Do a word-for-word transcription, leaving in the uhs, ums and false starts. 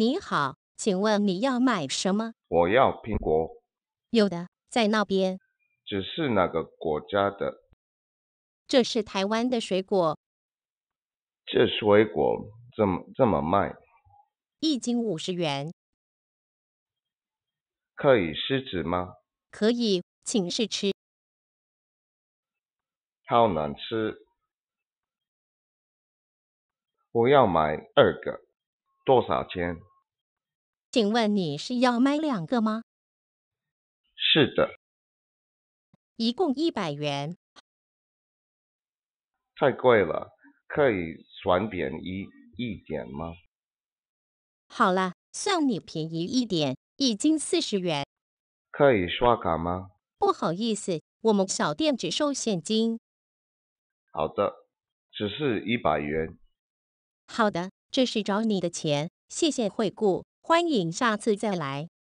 你好，请问你要买什么？ 我要苹果。 有的，在那边。 只是哪个国家的？ 这是台湾的水果， 这水果怎么这么卖？ 一斤五十元。 可以试吃吗？ 可以，请试吃。 好难吃。我要买二个，多少钱？ 请问你是要买两个吗？ 是的。 一共一百元。 太贵了，可以算便宜一点吗？ 好啦，算你便宜一点，一斤四十元。 可以刷卡吗？ 不好意思，我们小店只收现金。 好的，只是一百元。 好的，这是找你的钱，谢谢惠顾，欢迎下次再来。